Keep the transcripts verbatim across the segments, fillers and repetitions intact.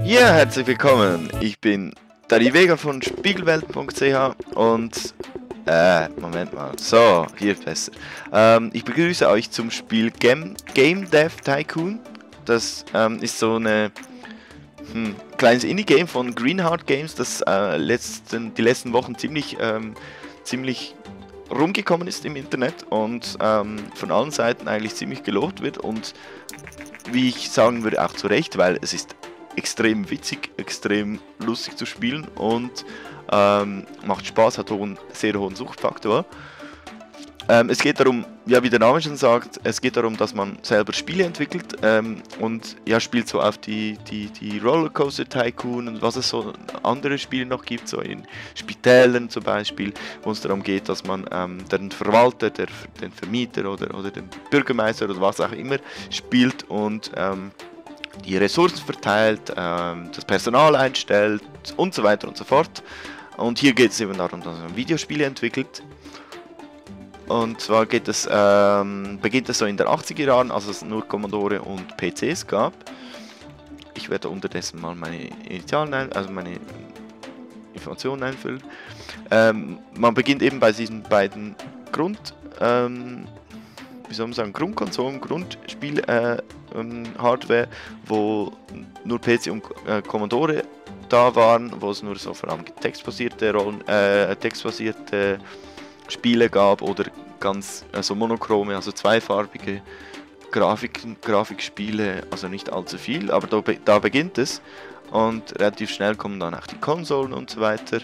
Ja, herzlich willkommen. Ich bin Dani Vega von Spiegelwelten punkt c h und äh, Moment mal. So, hier ist besser. Ähm, ich begrüße euch zum Spiel Game, Game Dev Tycoon. Das ähm, ist so eine hm, kleines Indie-Game von Greenheart Games, das äh, letzten, die letzten Wochen ziemlich, ähm, ziemlich rumgekommen ist im Internet und ähm, von allen Seiten eigentlich ziemlich gelobt wird und wie ich sagen würde, auch zu Recht, weil es ist extrem witzig, extrem lustig zu spielen und ähm, macht Spaß, hat einen sehr hohen Suchtfaktor. Ähm, es geht darum, ja wie der Name schon sagt, es geht darum, dass man selber Spiele entwickelt ähm, und ja spielt so auf die, die, die Rollercoaster Tycoon und was es so andere Spiele noch gibt, so in Spitälen zum Beispiel, wo es darum geht, dass man ähm, den Verwalter, der, den Vermieter oder, oder den Bürgermeister oder was auch immer spielt und ähm, die Ressourcen verteilt, ähm, das Personal einstellt und so weiter und so fort. Und hier geht es eben darum, dass man Videospiele entwickelt. Und zwar geht es, ähm, beginnt es so in den achtziger Jahren, als es nur Commodore und P Cs gab. Ich werde unterdessen mal meine Initialen, ein, also meine Informationen einfüllen. Ähm, man beginnt eben bei diesen beiden Grund, ähm, wie soll man sagen, Grundkonsolen, Grundspiel, äh, ähm, Hardware, wo nur P C und äh, Commodore da waren, wo es nur so vor allem textbasierte Rollen, äh, textbasierte Spiele gab oder ganz also monochrome, also zweifarbige Grafiken, Grafikspiele, also nicht allzu viel, aber da, da beginnt es und relativ schnell kommen dann auch die Konsolen und so weiter.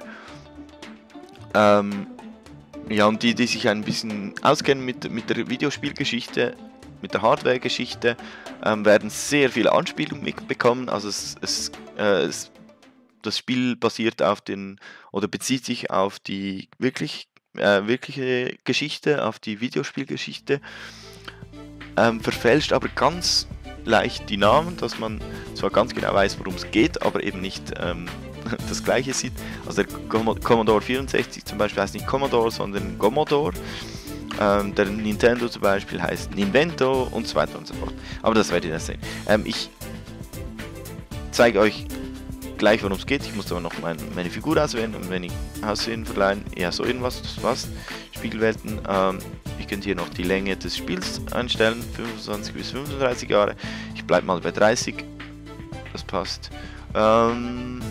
Ähm, ja, und die, die sich ein bisschen auskennen mit, mit der Videospielgeschichte, mit der Hardware-Geschichte, ähm, werden sehr viele Anspielungen mitbekommen. Also es, es, äh, es, das Spiel basiert auf den oder bezieht sich auf die wirklich äh, wirkliche Geschichte, auf die Videospielgeschichte, ähm, verfälscht aber ganz leicht die Namen, dass man zwar ganz genau weiß, worum es geht, aber eben nicht ähm, das gleiche sieht. Also der Commodore vierundsechzig zum Beispiel heißt nicht Commodore, sondern Commodore. Ähm, der Nintendo zum Beispiel heißt Ninvento und so weiter und so fort. Aber das werdet ihr sehen. Ähm, ich zeige euch gleich, worum es geht. Ich muss aber noch mein, meine Figur auswählen und wenn ich Aussehen verleihen, ja so irgendwas, das passt. Spiegelwelten. Ähm, ich könnte hier noch die Länge des Spiels einstellen, fünfundzwanzig bis fünfunddreißig Jahre. Ich bleibe mal bei dreißig. Das passt. Ähm,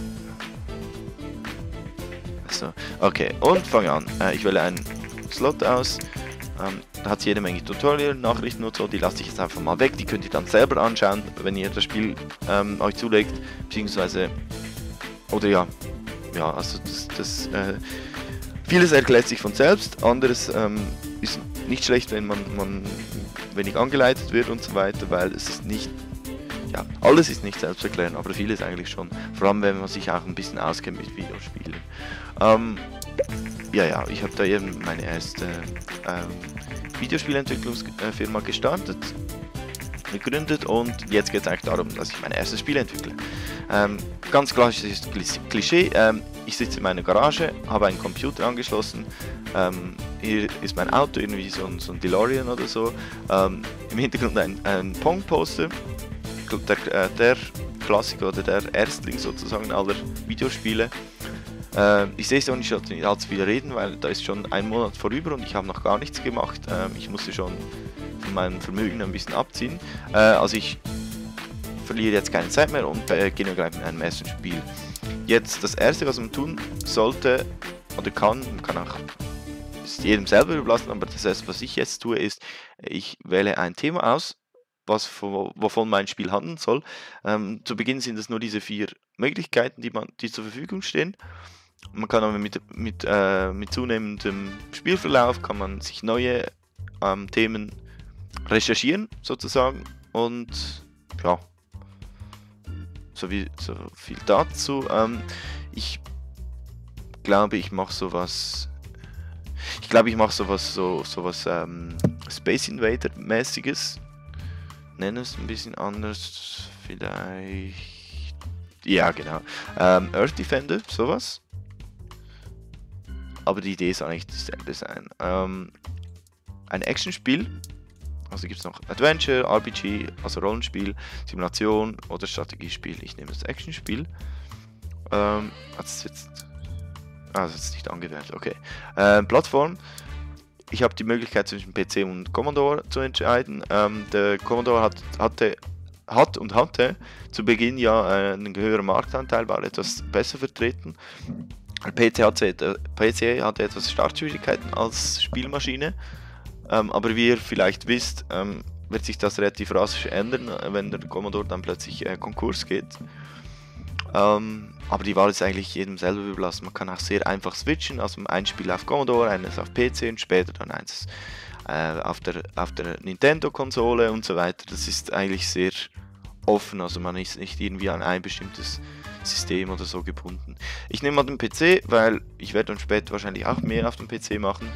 so, okay, und fange an. Äh, ich wähle einen Slot aus. Ähm, da hat es jede Menge Tutorial, Nachrichten und so, die lasse ich jetzt einfach mal weg. Die könnt ihr dann selber anschauen, wenn ihr das Spiel ähm, euch zulegt, beziehungsweise, oder ja, ja, also das, das äh, vieles erklärt sich von selbst, anderes ähm, ist nicht schlecht, wenn man, man wenig angeleitet wird und so weiter, weil es ist nicht, ja, alles ist nicht selbsterklärend, aber vieles eigentlich schon, vor allem wenn man sich auch ein bisschen auskennt mit Videospielen. Ähm, ja, ja, ich habe da eben meine erste ähm, Videospielentwicklungsfirma gestartet, gegründet und jetzt geht es eigentlich darum, dass ich mein erstes Spiel entwickle. Ähm, ganz klassisches Klischee, ähm, ich sitze in meiner Garage, habe einen Computer angeschlossen, ähm, hier ist mein Auto, irgendwie so ein, so ein DeLorean oder so, ähm, im Hintergrund ein, ein Pong-Poster, der, äh, der Klassiker oder der Erstling sozusagen aller Videospiele. Ähm, ich sehe es auch nicht allzu viel reden, weil da ist schon ein Monat vorüber und ich habe noch gar nichts gemacht. Ähm, ich musste schon von meinem Vermögen ein bisschen abziehen. Äh, also ich verliere jetzt keine Zeit mehr und beginne gleich mit einem ersten Spiel. Jetzt das erste, was man tun sollte oder kann, man kann auch ist jedem selber überlassen, aber das erste, was ich jetzt tue, ist, ich wähle ein Thema aus, was wovon mein Spiel handeln soll. Ähm, zu Beginn sind es nur diese vier Möglichkeiten, die, man, die zur Verfügung stehen. Man kann aber mit, mit, äh, mit zunehmendem Spielverlauf kann man sich neue ähm, Themen recherchieren sozusagen und ja, so, wie, so viel dazu. Ähm, ich glaube, ich mache sowas. Ich glaube, ich mache sowas so sowas ähm, Space Invader mäßiges. Nenne es ein bisschen anders, vielleicht. Ja, genau. Ähm, Earth Defender, sowas. Aber die Idee soll eigentlich dasselbe sein. Ähm, ein Actionspiel Also gibt es noch Adventure, R P G, also Rollenspiel, Simulation oder Strategiespiel. Ich nehme das Actionspiel. Ähm, hat es jetzt... Ah, das ist nicht angewählt, okay. Ähm, Plattform. Ich habe die Möglichkeit zwischen P C und Commodore zu entscheiden. Ähm, der Commodore hat, hatte, hat und hatte zu Beginn ja äh, einen höheren Marktanteil, war etwas besser vertreten. P C hatte, P C hatte etwas Startschwierigkeiten als Spielmaschine, ähm, aber wie ihr vielleicht wisst, ähm, wird sich das relativ rasch ändern, wenn der Commodore dann plötzlich äh, Konkurs geht. Ähm, aber die Wahl ist eigentlich jedem selber überlassen. Man kann auch sehr einfach switchen, also ein Spiel auf Commodore, eines auf P C und später dann eins äh, auf der, auf der Nintendo-Konsole und so weiter. Das ist eigentlich sehr offen, also man ist nicht irgendwie an ein bestimmtes System oder so gebunden. Ich nehme mal den P C, weil ich werde dann später wahrscheinlich auch mehr auf dem P C machen.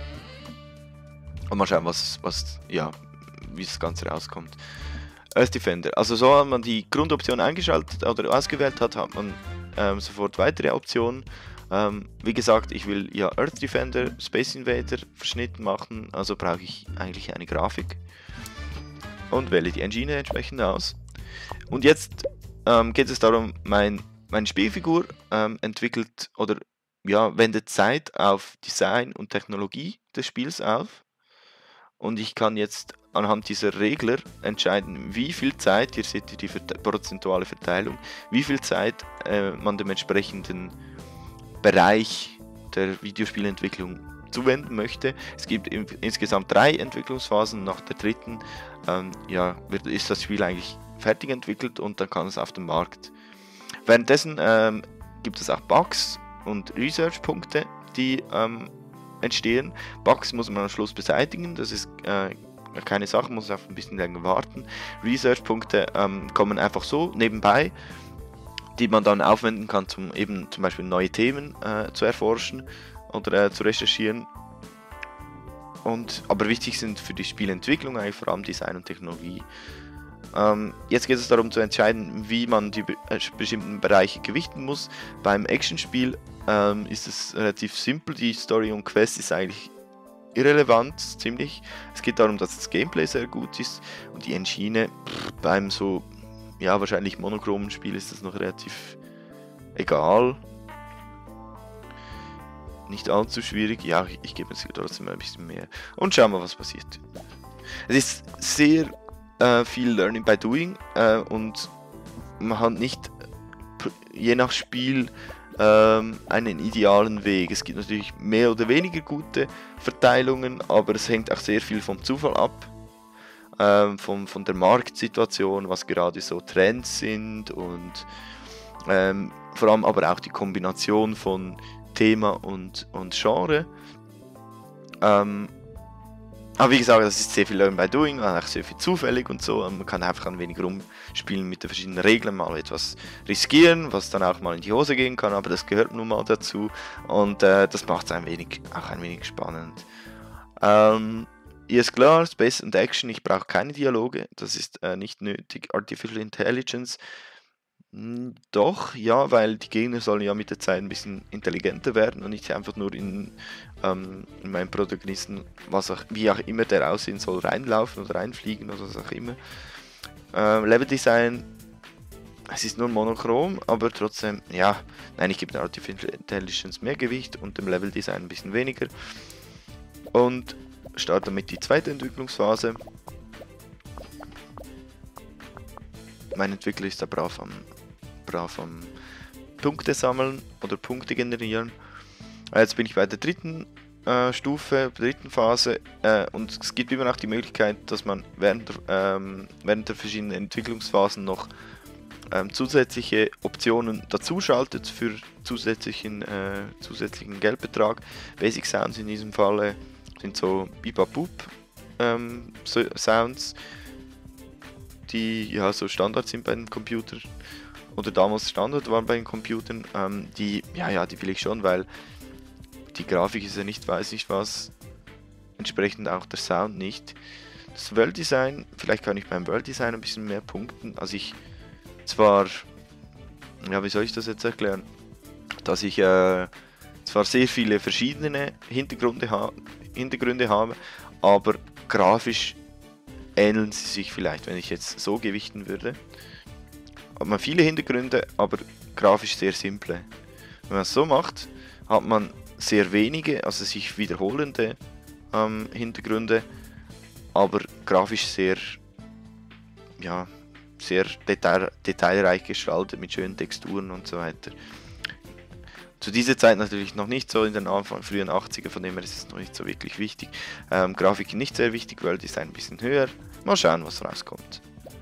Und mal schauen, was, was ja, wie das Ganze rauskommt. Earth Defender. Also so, wenn man die Grundoption eingeschaltet oder ausgewählt hat, hat man ähm, sofort weitere Optionen. Ähm, wie gesagt, ich will ja Earth Defender, Space Invader verschnitten machen, also brauche ich eigentlich eine Grafik und wähle die Engine entsprechend aus. Und jetzt ähm, geht es darum, mein, meine Spielfigur ähm, entwickelt oder ja, wendet Zeit auf Design und Technologie des Spiels auf. Und ich kann jetzt anhand dieser Regler entscheiden, wie viel Zeit, hier seht ihr die prozentuale Verteilung, wie viel Zeit äh, man dem entsprechenden Bereich der Videospielentwicklung zuwenden möchte. Es gibt im, insgesamt drei Entwicklungsphasen. Nach der dritten ähm, ja, wird, ist das Spiel eigentlich fertig entwickelt und dann kann es auf den Markt. Währenddessen ähm, gibt es auch Bugs und Research-Punkte, die ähm, entstehen. Bugs muss man am Schluss beseitigen, das ist äh, keine Sache, muss auf ein bisschen länger warten. Research-Punkte ähm, kommen einfach so nebenbei, die man dann aufwenden kann, um eben zum Beispiel neue Themen äh, zu erforschen oder äh, zu recherchieren. Und, aber wichtig sind für die Spielentwicklung eigentlich vor allem Design und Technologie. Ähm, jetzt geht es darum zu entscheiden, wie man die be äh, bestimmten Bereiche gewichten muss. Beim Actionspiel ähm, ist es relativ simpel, die Story und Quest ist eigentlich irrelevant, ziemlich. Es geht darum, dass das Gameplay sehr gut ist und die Engine pff, beim so, ja wahrscheinlich monochromen Spiel ist das noch relativ egal. Nicht allzu schwierig, ja, ich, ich gebe jetzt trotzdem ein bisschen mehr und schauen wir, was passiert. Es ist sehr äh, viel Learning by Doing äh, und man hat nicht je nach Spiel ähm, einen idealen Weg. Es gibt natürlich mehr oder weniger gute Verteilungen, aber es hängt auch sehr viel vom Zufall ab, ähm, von, von der Marktsituation, was gerade so Trends sind und ähm, vor allem aber auch die Kombination von Thema und, und Genre. Ähm, aber wie gesagt, das ist sehr viel Learning by Doing, auch sehr viel zufällig und so. Und man kann einfach ein wenig rumspielen mit den verschiedenen Regeln, mal etwas riskieren, was dann auch mal in die Hose gehen kann, aber das gehört nun mal dazu. Und äh, das macht es ein wenig, auch ein wenig spannend. Ähm, hier ist klar, Space und Action, ich brauche keine Dialoge, das ist äh, nicht nötig. Artificial Intelligence, mh, doch, ja, weil die Gegner sollen ja mit der Zeit ein bisschen intelligenter werden und nicht einfach nur in, ähm, in meinen Protagonisten, was auch, wie auch immer der aussehen soll, reinlaufen oder reinfliegen oder was auch immer. Ähm, Level Design, es ist nur monochrom, aber trotzdem, ja, nein, ich gebe der Artificial Intelligence mehr Gewicht und dem Level Design ein bisschen weniger. Und starte damit die zweite Entwicklungsphase. Mein Entwickler ist da brav am, brav am Punkte sammeln oder Punkte generieren. Jetzt bin ich bei der dritten äh, Stufe, dritten Phase äh, und es gibt immer noch die Möglichkeit, dass man während der, ähm, während der verschiedenen Entwicklungsphasen noch ähm, zusätzliche Optionen dazu schaltet für zusätzlichen, äh, zusätzlichen Geldbetrag. Basic Sounds in diesem Falle sind so Bip-Bap-Boop ähm, so Sounds, die ja so Standard sind bei den Computern oder damals Standard waren bei den Computern. Ähm, die, ja, ja, die will ich schon, weil die Grafik ist ja nicht, weiß nicht was, entsprechend auch der Sound nicht. Das World Design, vielleicht kann ich beim World Design ein bisschen mehr punkten. Also ich zwar, ja, wie soll ich das jetzt erklären, dass ich äh, zwar sehr viele verschiedene Hintergründe, ha Hintergründe habe, aber grafisch ähneln sie sich vielleicht, wenn ich jetzt so gewichten würde. Hat man viele Hintergründe, aber grafisch sehr simple. Wenn man es so macht, hat man sehr wenige, also sich wiederholende ähm, Hintergründe, aber grafisch sehr, ja, sehr detail, detailreich gestaltet mit schönen Texturen und so weiter. Zu dieser Zeit natürlich noch nicht so, in den Anfang, frühen achtziger, von dem her ist es noch nicht so wirklich wichtig. Ähm, Grafik nicht sehr wichtig, weil die ist ein bisschen höher. Mal schauen, was rauskommt.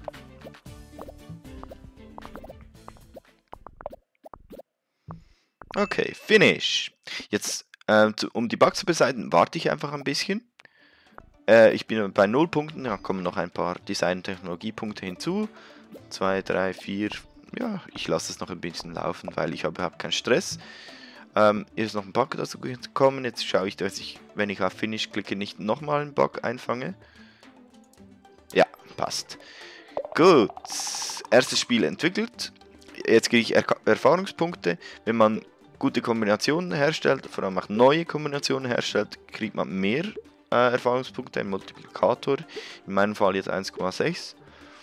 Okay, Finish. Jetzt, äh, zu, um die Bugs zu beseitigen, warte ich einfach ein bisschen. Äh, ich bin bei null Punkten, da kommen noch ein paar Design- und Technologiepunkte hinzu. zwei, drei, vier, ja, ich lasse es noch ein bisschen laufen, weil ich habe überhaupt keinen Stress. Ähm, hier ist noch ein Bug dazu gekommen, jetzt schaue ich, dass ich, wenn ich auf Finish klicke, nicht nochmal einen Bug einfange. Ja, passt. Gut, erstes Spiel entwickelt. Jetzt kriege ich er Erfahrungspunkte. Wenn man gute Kombinationen herstellt, vor allem auch neue Kombinationen herstellt, kriegt man mehr äh, Erfahrungspunkte, ein Multiplikator. In meinem Fall jetzt eins Komma sechs.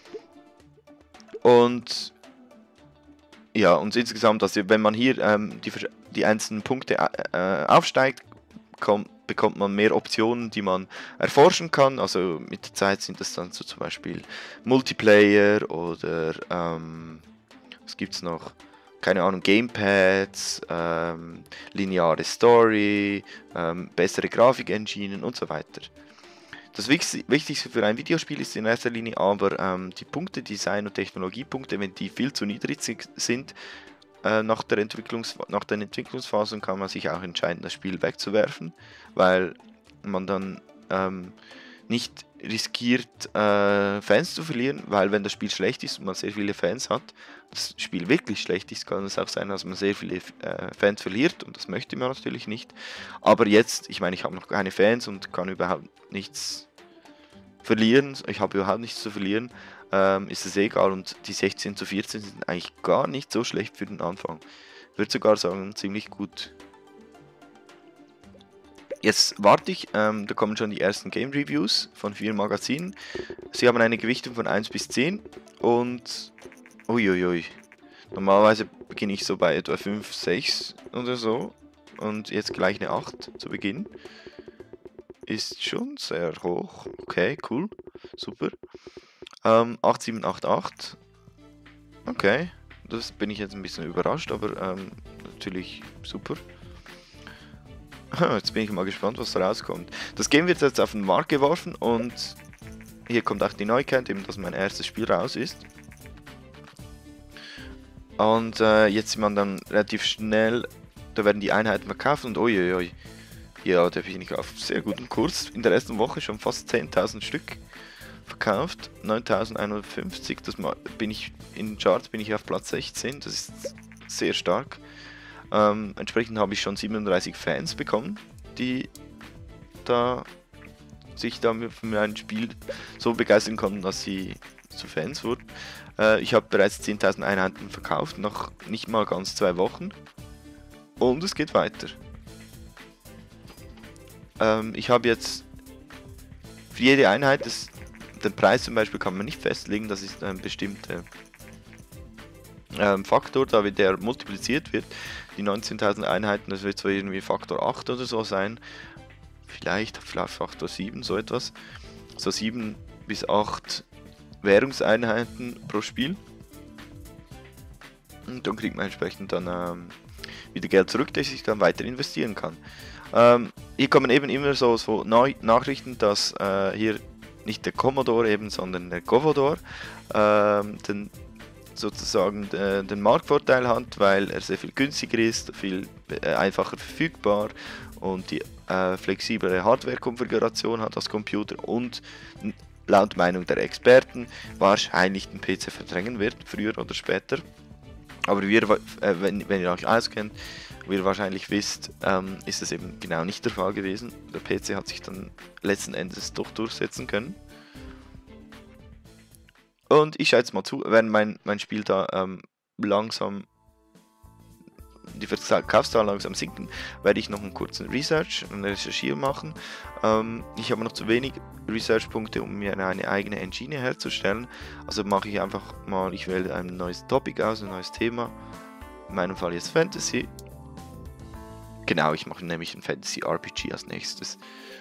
Und ja, und insgesamt, also wenn man hier ähm, die, die einzelnen Punkte äh, aufsteigt, kommt, bekommt man mehr Optionen, die man erforschen kann. Also mit der Zeit sind das dann so zum Beispiel Multiplayer oder ähm, was gibt es noch? Keine Ahnung, Gamepads, ähm, lineare Story, ähm, bessere Grafik-Enginen und so weiter. Das Wichtigste für ein Videospiel ist in erster Linie aber ähm, die Punkte, Design- und Technologiepunkte, wenn die viel zu niedrig sind äh, nach, der Entwicklungs nach den Entwicklungsphasen, kann man sich auch entscheiden, das Spiel wegzuwerfen, weil man dann ähm, nicht riskiert, äh, Fans zu verlieren, weil wenn das Spiel schlecht ist und man sehr viele Fans hat, das Spiel wirklich schlecht ist, kann es auch sein, dass man sehr viele äh, Fans verliert und das möchte man natürlich nicht. Aber jetzt, ich meine, ich habe noch keine Fans und kann überhaupt nichts verlieren, ich habe überhaupt nichts zu verlieren, ähm, ist es egal und die sechzehn zu vierzehn sind eigentlich gar nicht so schlecht für den Anfang. Ich würde sogar sagen, ziemlich gut. Jetzt warte ich, ähm, da kommen schon die ersten Game Reviews von vier Magazinen. Sie haben eine Gewichtung von eins bis zehn und uiuiui, normalerweise beginne ich so bei etwa fünf, sechs oder so und jetzt gleich eine acht zu Beginn. Ist schon sehr hoch. Okay, cool. Super. Ähm, acht sieben acht acht. Okay. Das bin ich jetzt ein bisschen überrascht, aber ähm, natürlich super. Jetzt bin ich mal gespannt, was da rauskommt. Das Game wird jetzt auf den Markt geworfen und hier kommt auch die Neuigkeit, eben dass mein erstes Spiel raus ist. Und äh, jetzt sieht man dann relativ schnell, da werden die Einheiten verkauft und uiuiui. Ja, da bin ich auf sehr guten Kurs. In der ersten Woche schon fast zehntausend Stück verkauft. neuntausendeinhundertfünfzig, das bin ich in den Charts bin ich auf Platz sechzehn. Das ist sehr stark. Ähm, entsprechend habe ich schon siebenunddreißig Fans bekommen, die da sich da für mein Spiel so begeistern konnten, dass sie zu Fans wurden. Äh, ich habe bereits zehntausend Einheiten verkauft, nach nicht mal ganz zwei Wochen. Und es geht weiter. Ähm, ich habe jetzt für jede Einheit, das, den Preis zum Beispiel kann man nicht festlegen, das ist ein bestimmter ähm, Faktor, da wird der multipliziert wird. Die neunzehntausend Einheiten, das wird so irgendwie Faktor acht oder so sein. Vielleicht, vielleicht Faktor sieben, so etwas. So sieben bis acht Währungseinheiten pro Spiel. Und dann kriegt man entsprechend dann ähm, wieder Geld zurück, das ich dann weiter investieren kann. Ähm, hier kommen eben immer so, so Neu Nachrichten, dass äh, hier nicht der Commodore eben, sondern der Commodore ähm, den, sozusagen äh, den Marktvorteil hat, weil er sehr viel günstiger ist, viel äh, einfacher verfügbar und die äh, flexiblere Hardware-Konfiguration hat als Computer und laut Meinung der Experten wahrscheinlich den P C verdrängen wird, früher oder später. Aber wir, äh, wenn, wenn ihr euch auskennt, wie ihr wahrscheinlich wisst, ähm, ist es eben genau nicht der Fall gewesen. Der P C hat sich dann letzten Endes doch durchsetzen können. Und ich schaue jetzt mal zu, wenn mein, mein Spiel da ähm, langsam die Verkaufszahlen langsam sinken, werde ich noch einen kurzen Research, eine Recherchiere machen. Ähm, ich habe noch zu wenig Research-Punkte, um mir eine eigene Engine herzustellen. Also mache ich einfach mal, ich wähle ein neues Topic aus, ein neues Thema. In meinem Fall jetzt Fantasy. Genau, ich mache nämlich ein Fantasy-R P G als nächstes.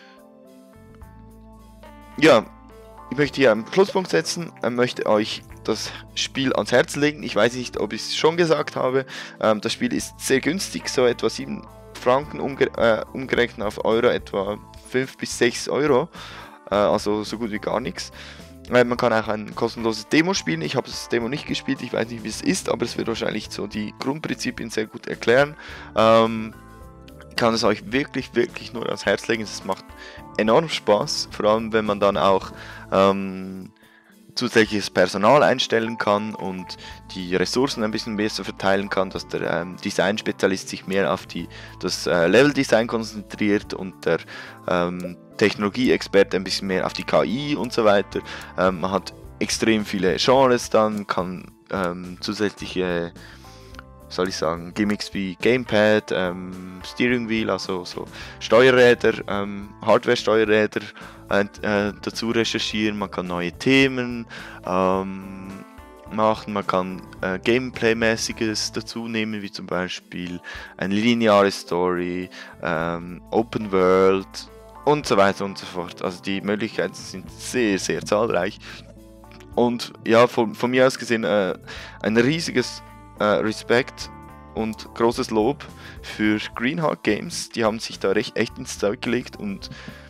Ja, ich möchte hier einen Schlusspunkt setzen, ich möchte euch das Spiel ans Herz legen. Ich weiß nicht, ob ich es schon gesagt habe. Ähm, das Spiel ist sehr günstig, so etwa sieben Franken umge äh, umgerechnet auf Euro, etwa fünf bis sechs Euro. Äh, also so gut wie gar nichts. Äh, man kann auch ein kostenloses Demo spielen. Ich habe das Demo nicht gespielt, ich weiß nicht, wie es ist, aber es wird wahrscheinlich so die Grundprinzipien sehr gut erklären. Ähm, Ich kann es euch wirklich, wirklich nur ans Herz legen. Es macht enorm Spaß, vor allem wenn man dann auch ähm, zusätzliches Personal einstellen kann und die Ressourcen ein bisschen besser verteilen kann, dass der ähm, Design-Spezialist sich mehr auf die, das äh, Level-Design konzentriert und der ähm, Technologie-Experte ein bisschen mehr auf die K I und so weiter. Ähm, man hat extrem viele Genres dann, kann ähm, zusätzliche, soll ich sagen, Gimmicks wie Gamepad, ähm, Steering Wheel, also so Steuerräder, ähm, Hardware-Steuerräder äh, äh, dazu recherchieren. Man kann neue Themen ähm, machen, man kann äh, Gameplay-mäßiges dazu nehmen, wie zum Beispiel eine lineare Story, ähm, Open World und so weiter und so fort. Also die Möglichkeiten sind sehr, sehr zahlreich. Und ja, von, von mir aus gesehen äh, ein riesiges Uh, Respekt und großes Lob für Greenhawk Games. Die haben sich da recht echt ins Zeug gelegt und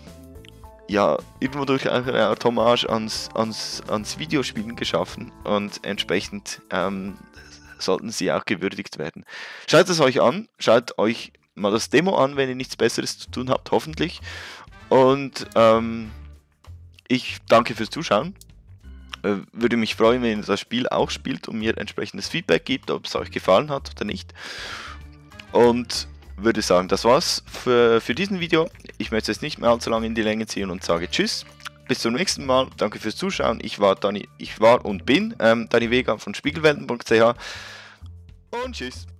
ja, irgendwo durch eine Art Hommage ans, ans, ans Videospielen geschaffen und entsprechend ähm, sollten sie auch gewürdigt werden. Schaut es euch an, schaut euch mal das Demo an, wenn ihr nichts Besseres zu tun habt, hoffentlich. Und ähm, ich danke fürs Zuschauen. Würde mich freuen, wenn ihr das Spiel auch spielt und mir entsprechendes Feedback gibt, ob es euch gefallen hat oder nicht. Und würde sagen, das war's für, für diesen Video. Ich möchte es nicht mehr allzu lange in die Länge ziehen und sage Tschüss. Bis zum nächsten Mal. Danke fürs Zuschauen. Ich war, Dani, ich war und bin ähm, Dani Vega von Spiegelwelten punkt c h und Tschüss.